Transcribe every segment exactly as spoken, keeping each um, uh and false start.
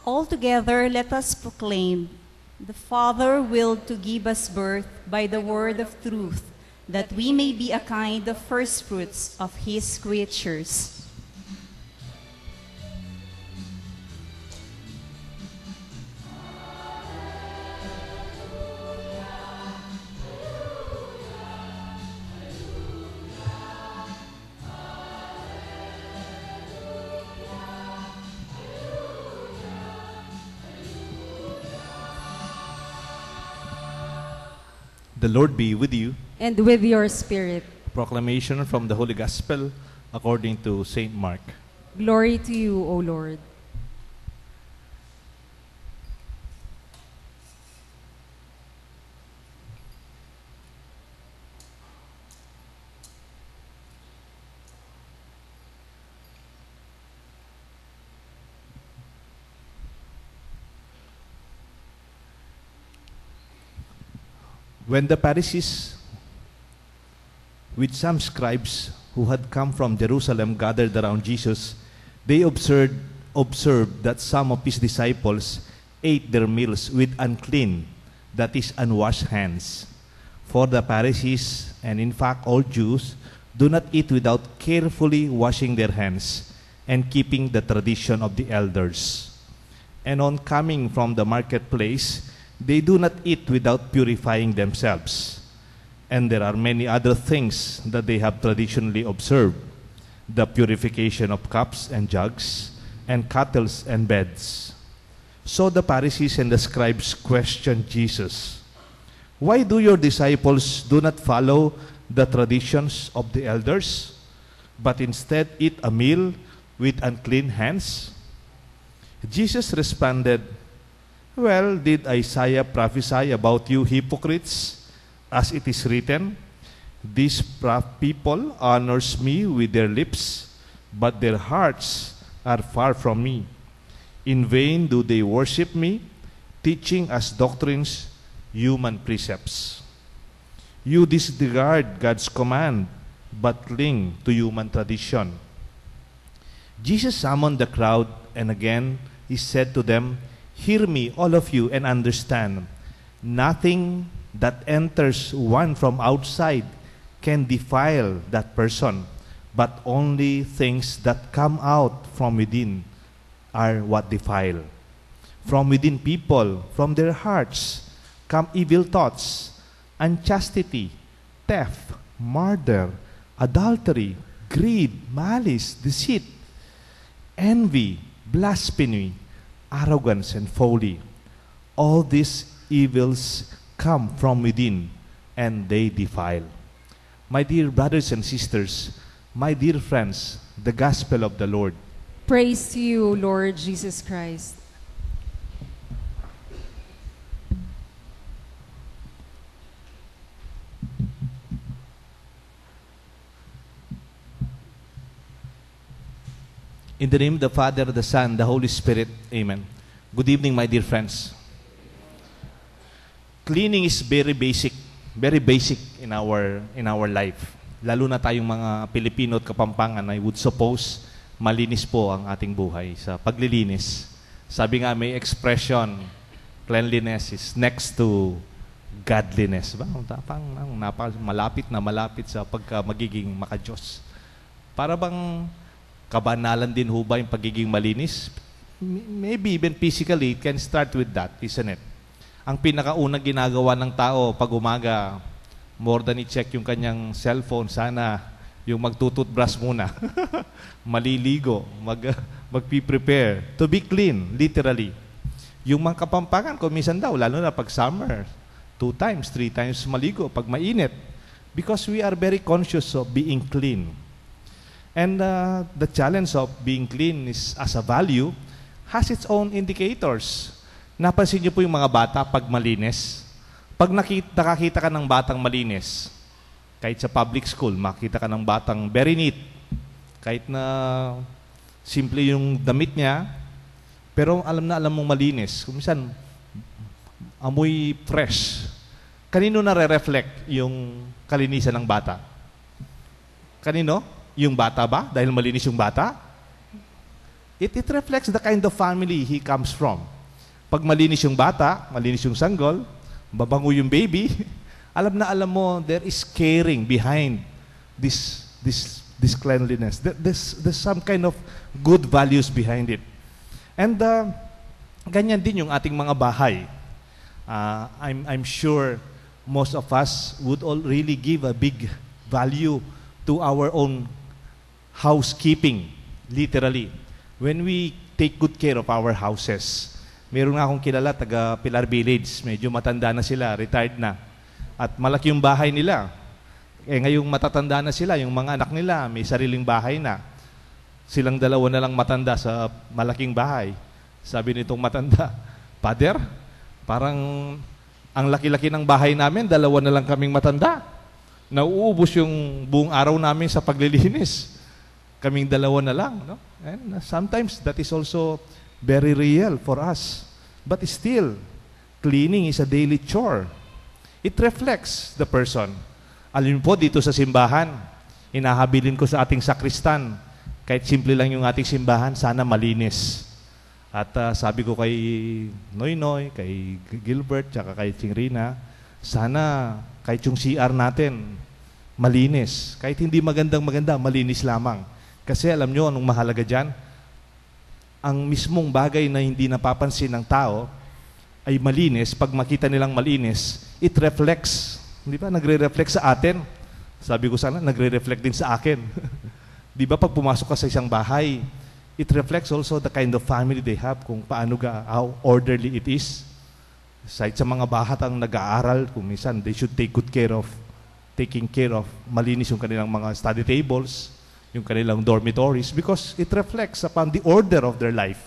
Altogether, let us proclaim, the Father willed to give us birth by the word of truth, that we may be a kind of first fruits of His creatures. The Lord be with you. And with your spirit. Proclamation from the Holy Gospel according to Saint Mark. Glory to you, O Lord. When the Pharisees, with some scribes who had come from Jerusalem, gathered around Jesus, they observed, observed that some of his disciples ate their meals with unclean, that is, unwashed hands. For the Pharisees, and in fact all Jews, do not eat without carefully washing their hands and keeping the tradition of the elders. And on coming from the marketplace, they do not eat without purifying themselves. And there are many other things that they have traditionally observed: the purification of cups and jugs, and kettles and beds. So the Pharisees and the scribes questioned Jesus, "Why do your disciples do not follow the traditions of the elders, but instead eat a meal with unclean hands?" Jesus responded, "Well, did Isaiah prophesy about you hypocrites? As it is written, this people honors me with their lips, but their hearts are far from me. In vain do they worship me, teaching as doctrines human precepts. You disregard God's command, but cling to human tradition." Jesus summoned the crowd, and again he said to them, "Hear me, all of you, and understand. Nothing that enters one from outside can defile that person, but only things that come out from within are what defile. From within people, from their hearts, come evil thoughts, unchastity, theft, murder, adultery, greed, malice, deceit, envy, blasphemy, arrogance, and folly. All these evils come from within, and they defile." My dear brothers and sisters, my dear friends, the Gospel of the Lord. Praise to you, Lord Jesus Christ. In the name of the Father, the Son, the Holy Spirit. Amen. Good evening, my dear friends. Cleaning is very basic, very basic in our in our life. Lalo na tayong mga Pilipino at Kapampangan, I would suppose malinis po ang ating buhay sa paglilinis. Sabi nga, may expression, cleanliness is next to godliness. Ba? Tapang napang malapit na malapit sa pagka magiging makadiyos. Para bang kabanalan din ho ba yung pagiging malinis? Maybe even physically, it can start with that, isn't it? Ang pinakaunang ginagawa ng tao pag umaga, more than i-check yung kanyang cellphone, sana yung magtututbrush muna. Maliligo, mag, magpi-prepare to be clean, literally. Yung mga Kapampangan, kung minsan daw, lalo na pag summer, two times, three times maligo, pag mainit. Because we are very conscious of being clean. And uh, the challenge of being clean is, as a value, has its own indicators. Napansin niyo po yung mga bata pag malinis? Pag nakita, nakakita ka ng batang malinis, kahit sa public school, makita ka ng batang very neat, kahit na simple yung damit niya, pero alam na alam mong malinis. Kung minsan, amoy fresh. Kanino nare-reflect yung kalinisan ng bata? Kanino? Yung bata ba? Dahil malinis yung bata? It, it reflects the kind of family he comes from. Pag malinis yung bata, malinis yung sanggol, babango yung baby, alam na alam mo, there is caring behind this this this cleanliness. There- There's, there's some kind of good values behind it. And uh, ganyan din yung ating mga bahay. Uh, I'm, I'm sure most of us would all really give a big value to our own housekeeping, literally. When we take good care of our houses. Meron nga akong kilala, taga Pilar Village, medyo matanda na sila, retired na. At malaki yung bahay nila. Eh ngayong matatanda na sila, yung mga anak nila, may sariling bahay na. Silang dalawa na lang matanda sa malaking bahay. Sabi nitong matanda, Father, parang ang laki-laki ng bahay namin, dalawa na lang kaming matanda. Nauubos yung buong araw namin sa paglilinis. Kaming dalawa na lang. No? And sometimes that is also very real for us. But still, cleaning is a daily chore. It reflects the person. Alam po, dito sa simbahan, inahabilin ko sa ating sakristan, kahit simple lang yung ating simbahan, sana malinis. At uh, sabi ko kay Noy Noy, kay Gilbert, tsaka kay Chingrina, sana kahit yung C R natin, malinis. Kahit hindi magandang maganda, malinis lamang. Kasi alam nyo, anong mahalaga dyan? Ang mismong bagay na hindi napapansin ng tao ay malinis. Pag makita nilang malinis, it reflects. Di ba? Nagre-reflect sa atin. Sabi ko sana, nagre-reflect din sa akin. Di ba? Pag pumasok ka sa isang bahay, it reflects also the kind of family they have, kung paano ga, how orderly it is. Kahit sa mga bahatang nag-aaral, kung minsan, they should take good care of, taking care of, malinis yung kanilang mga study tables, yung kanilang dormitories, because it reflects upon the order of their life.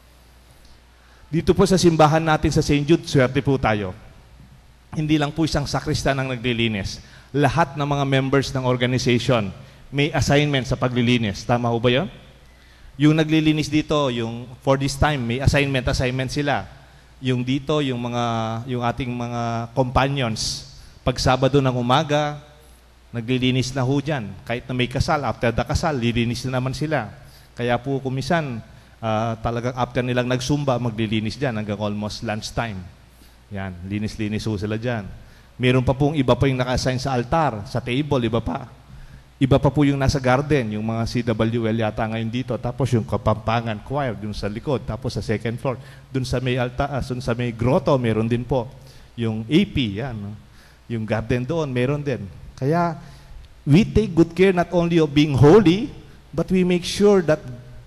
Dito po sa simbahan natin sa Saint Jude, swerte po tayo. Hindi lang po isang sakristan ang naglilinis. Lahat ng mga members ng organization may assignment sa paglilinis. Tama ho ba yun? Yung naglilinis dito, yung for this time, may assignment, assignment sila. Yung dito, yung mga, yung ating mga companions, pag Sabado ng umaga, naglilinis na ho dyan. Kahit na may kasal, after the kasal, lilinis na naman sila. Kaya po kumisan, uh, talagang after nilang nagsumba, maglilinis dyan hanggang almost lunchtime. Yan, linis-linis ho sila dyan. Meron pa pong iba pa yung naka-assign sa altar, sa table, iba pa. Iba pa po yung nasa garden, yung mga C W L yata ngayon dito. Tapos yung Kapampangan Choir, dun sa likod. Tapos sa second floor, dun sa may, alta, uh, dun sa may grotto, meron din po. Yung A P, yan. No? Yung garden doon, meron din. Kaya, we take good care not only of being holy, but we make sure that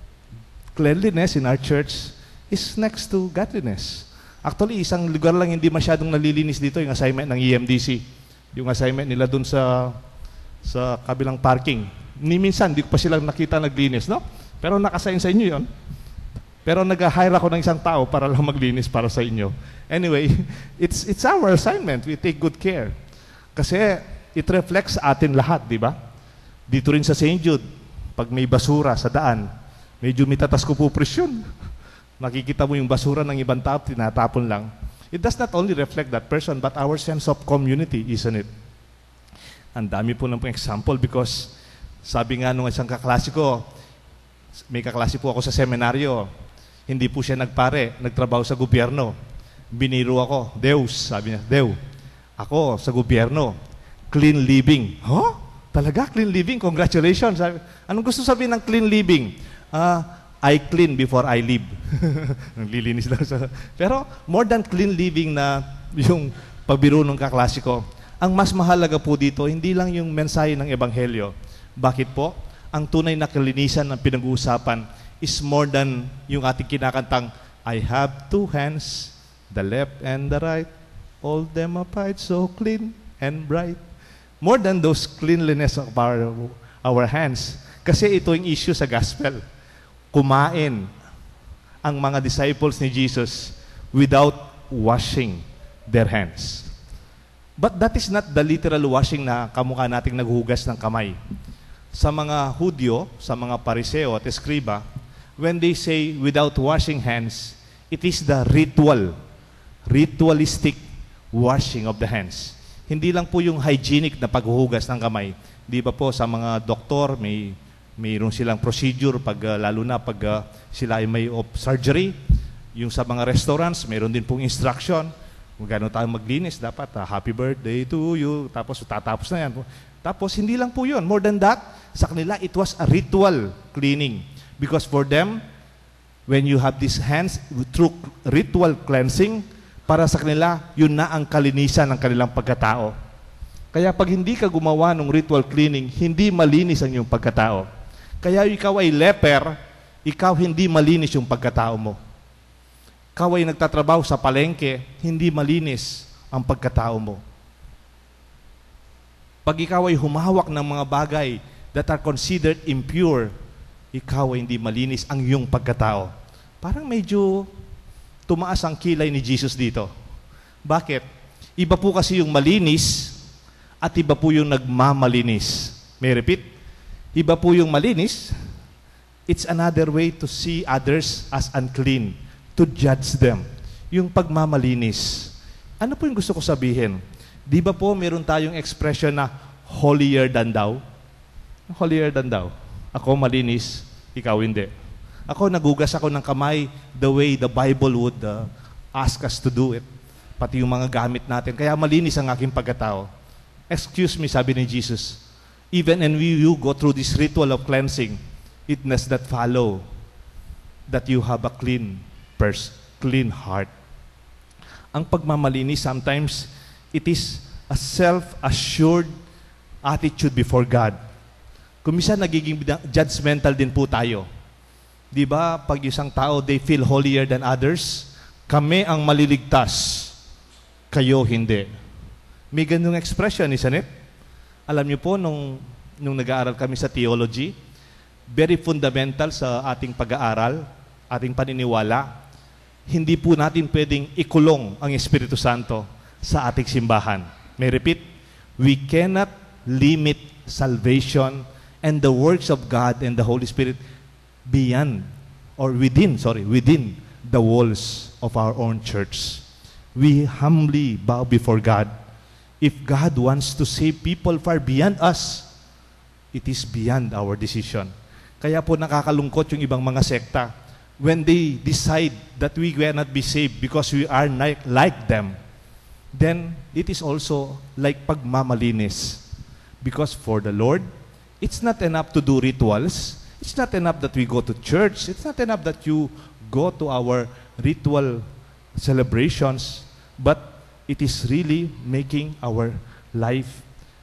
cleanliness in our church is next to godliness. Actually, isang lugar lang hindi masyadong nalilinis dito, yung assignment ng E M D C. Yung assignment nila dun sa sa kabilang parking. Ni minsan, di ko pa silang nakita naglinis, no? Pero nakasign sa inyo yon. Pero nag-hire ako ng isang tao para lang maglinis para sa inyo. Anyway, it's it's our assignment. We take good care. Kasi it reflects sa atin lahat, di ba? Dito rin sa Saint Jude, pag may basura sa daan, medyo may tatas ko po presyon. Nakikita mo yung basura ng ibang tao, tinatapon lang. It does not only reflect that person, but our sense of community, isn't it? Ang dami po ng example because sabi nga nung isang kaklase ko, may kaklase po ako sa seminaryo, hindi po siya nagpare, nagtrabaho sa gobyerno. Biniro ako, Deus, sabi niya, Dew, ako sa gobyerno, clean living. Huh? Talaga? Clean living? Congratulations. Sabi, anong gusto sabihin ng clean living? Uh, I clean before I live. Naglilinis lang sa... Pero more than clean living na yung pagbiro ng kaklase ko, ang mas mahalaga po dito, hindi lang yung mensahe ng Ebanghelyo. Bakit po? Ang tunay na kalinisan ng pinag-uusapan is more than yung ating kinakantang, I have two hands, the left and the right, all them apart, so clean and bright. More than those cleanliness of our, our hands. Kasi ito yung issue sa gospel. Kumain ang mga disciples ni Jesus without washing their hands. But that is not the literal washing na kamukha nating naghugas ng kamay. Sa mga Hudyo, sa mga Pariseo at Eskriba, when they say without washing hands, it is the ritual, ritualistic washing of the hands. Hindi lang po yung hygienic na paghuhugas ng kamay. Di ba po sa mga doktor, may mayroon silang procedure, pag, uh, lalo na pag uh, sila ay may op surgery. Yung sa mga restaurants, mayroon din pong instruction. Kung gano'n tayo maglinis, dapat uh, happy birthday to you, tapos tatapos na yan. Tapos hindi lang po yun. More than that, sa kanila, it was a ritual cleaning. Because for them, when you have these hands, through ritual cleansing, para sa kanila, yun na ang kalinisan ng kanilang pagkatao. Kaya pag hindi ka gumawa ng ritual cleaning, hindi malinis ang iyong pagkatao. Kaya ikaw ay leper, ikaw hindi malinis yung pagkatao mo. Ikaw ay nagtatrabaho sa palengke, hindi malinis ang pagkatao mo. Pag ikaw ay humahawak ng mga bagay that are considered impure, ikaw ay hindi malinis ang iyong pagkatao. Parang medyo tumaas ang kilay ni Jesus dito. Bakit? Iba po kasi yung malinis at iba po yung nagmamalinis. May repeat? Iba po yung malinis. It's another way to see others as unclean, to judge them. Yung pagmamalinis. Ano po yung gusto ko sabihin? Di ba po meron tayong expression na holier than thou? Holier than thou. Ako malinis, ikaw hindi. Ako nagugas ako ng kamay the way the Bible would uh, ask us to do it. Pati yung mga gamit natin. Kaya malinis ang aking pagkatao. Excuse me, sabi ni Jesus, even when we, you go through this ritual of cleansing, it does not follow that you have a clean purse, clean heart. Ang pagmamalinis, sometimes, it is a self-assured attitude before God. Kung minsan nagiging judgmental din po tayo. Di ba, pag isang tao, they feel holier than others, kami ang maliligtas, kayo hindi. May ganung expression, isn't it? Alam niyo po, nung, nung nag-aaral kami sa theology, very fundamental sa ating pag-aaral, ating paniniwala, hindi po natin pwedeng ikulong ang Espiritu Santo sa ating simbahan. May repeat, we cannot limit salvation and the works of God and the Holy Spirit beyond or within, sorry, within the walls of our own church. We humbly bow before God. If God wants to save people far beyond us, it is beyond our decision. Kaya po nakakalungkot yung ibang mga sekta when they decide that we cannot be saved because we are like, like them, then it is also like pagmamalinis. Because for the Lord, it's not enough to do rituals. It's not enough that we go to church. It's not enough that you go to our ritual celebrations. But it is really making our life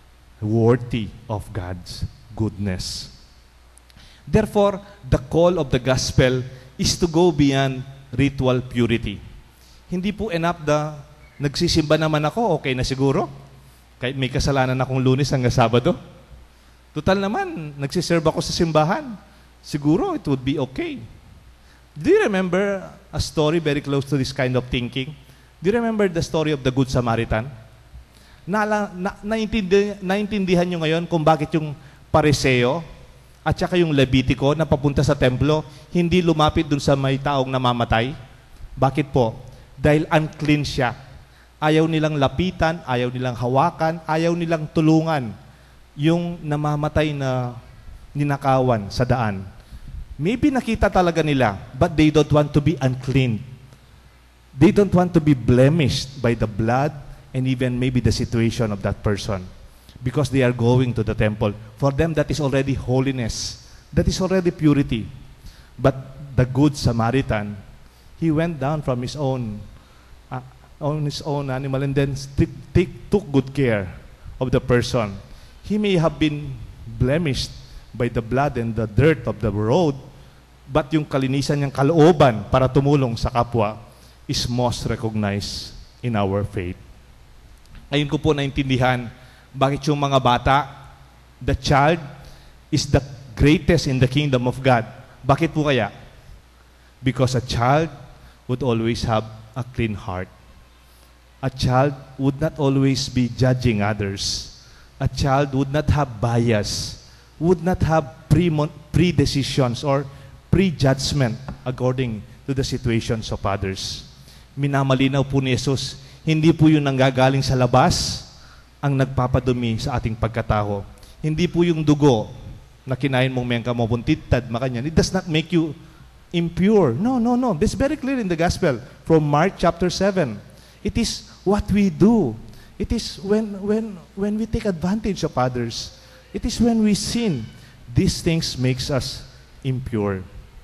worthy of God's goodness. Therefore, the call of the gospel is to go beyond ritual purity. Hindi po enough na nagsisimba naman ako, okay na siguro. Kahit may kasalanan akong Lunes hanggang Sabado. Total naman, nagsiserve ako sa simbahan. Siguro, it would be okay. Do you remember a story very close to this kind of thinking? Do you remember the story of the Good Samaritan? Na, na, naintindi, naintindihan nyo ngayon kung bakit yung Pariseo at saka yung Levitico na papunta sa templo, hindi lumapit dun sa may taong namamatay? Bakit po? Dahil unclean siya. Ayaw nilang lapitan, ayaw nilang hawakan, ayaw nilang tulungan yung namamatay na ninakawan sa daan. Maybe nakita talaga nila, but they don't want to be unclean. They don't want to be blemished by the blood and even maybe the situation of that person because they are going to the temple. For them, that is already holiness. That is already purity. But the Good Samaritan, he went down from his own uh, on his own animal and then st- take, took good care of the person. He may have been blemished by the blood and the dirt of the road, but yung kalinisan niyang kalooban para tumulong sa kapwa is most recognized in our faith. Ngayon ko po naintindihan bakit yung mga bata, the child is the greatest in the kingdom of God. Bakit po kaya? Because a child would always have a clean heart. A child would not always be judging others. A child would not have bias, would not have pre- pre-decisions or pre-judgment according to the situations of others. Minamalinaw po ni Jesus, hindi po yung nanggagaling sa labas ang nagpapadumi sa ating pagkatao. Hindi po yung dugo, na kinain mong mengka mo puntitad makanyan, it does not make you impure. No, no, no. It's very clear in the gospel from Mark chapter seven. It is what we do. It is when when when we take advantage of others. It is when we sin. These things makes us impure.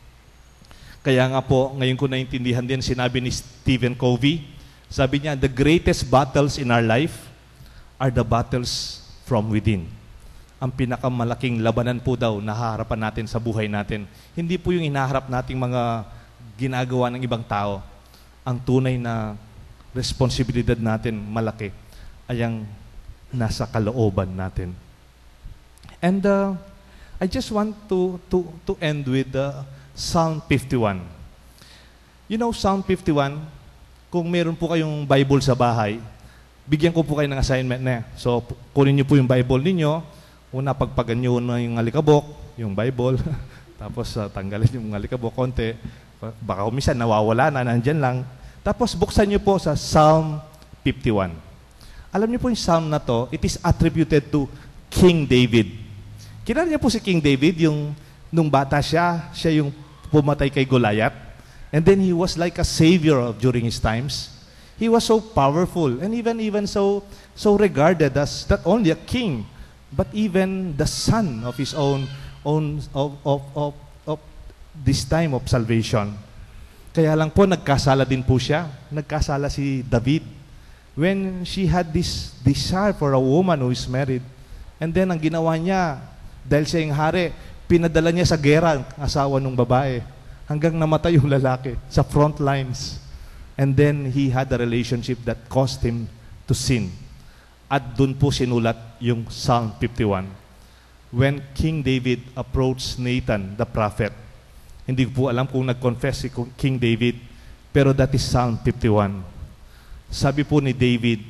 Kaya nga po, ngayon ko naintindihan din, sinabi ni Stephen Covey, sabi niya, the greatest battles in our life are the battles from within. Ang pinakamalaking labanan po daw na haharapan natin sa buhay natin. Hindi po yung inaharap nating mga ginagawa ng ibang tao. Ang tunay na responsibilidad natin malaki ay ang nasa kalooban natin. And uh, I just want to to to end with uh, Psalm fifty-one. You know, Psalm fifty-one, kung meron po kayong Bible sa bahay, bigyan ko po kayo ng assignment na. So, kunin niyo po yung Bible ninyo. Una, pagpagan niyo na yung alikabok, yung Bible. Tapos, uh, tanggalin yung alikabok konti. Baka kumisan, nawawala na, nandyan lang. Tapos, buksan niyo po sa Psalm fifty-one. Alam niyo po yung Psalm na to, it is attributed to King David. Kilala niyo po si King David, yung nung bata siya, siya yung pumatay kay Goliath. And then he was like a savior of, during his times. He was so powerful and even even so so regarded as not only a king, but even the son of his own own of of of, of this time of salvation. Kaya lang po nagkasala din po siya. Nagkasala si David when she had this desire for a woman who is married. And then ang ginawa niya, dahil siya yung hari, pinadala niya sa gera ang asawa ng babae hanggang namatay yung lalaki sa front lines. And then he had a relationship that caused him to sin. At doon po sinulat yung Psalm fifty-one. When King David approached Nathan, the prophet, hindi ko po alam kung nag-confess si King David, pero that is Psalm fifty-one. Sabi po ni David,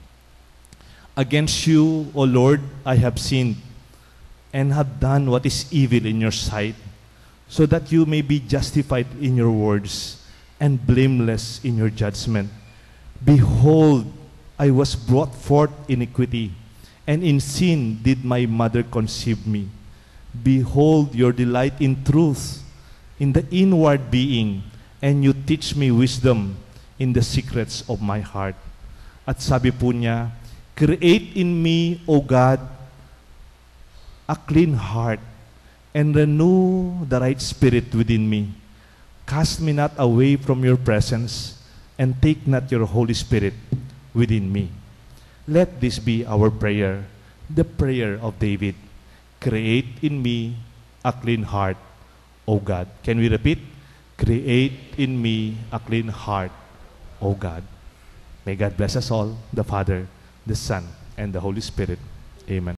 against you, O Lord, I have sinned, and have done what is evil in your sight, so that you may be justified in your words, and blameless in your judgment. Behold, I was brought forth in iniquity, and in sin did my mother conceive me. Behold, your delight in truth, in the inward being, and you teach me wisdom in the secrets of my heart. At sabi po niya, create in me, O God, a clean heart, and renew the right spirit within me. Cast me not away from your presence, and take not your Holy Spirit within me. Let this be our prayer, the prayer of David. Create in me a clean heart, O God. Can we repeat? Create in me a clean heart, O God. May God bless us all, the Father, the Son, and the Holy Spirit. Amen.